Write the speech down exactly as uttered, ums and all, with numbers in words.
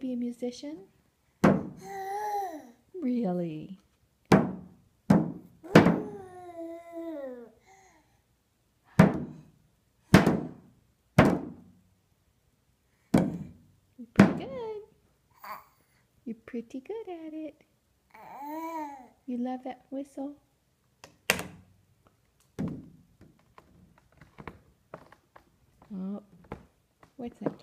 be a musician? Really? You're pretty good. You're pretty good at it. You love that whistle? Oh, what's that?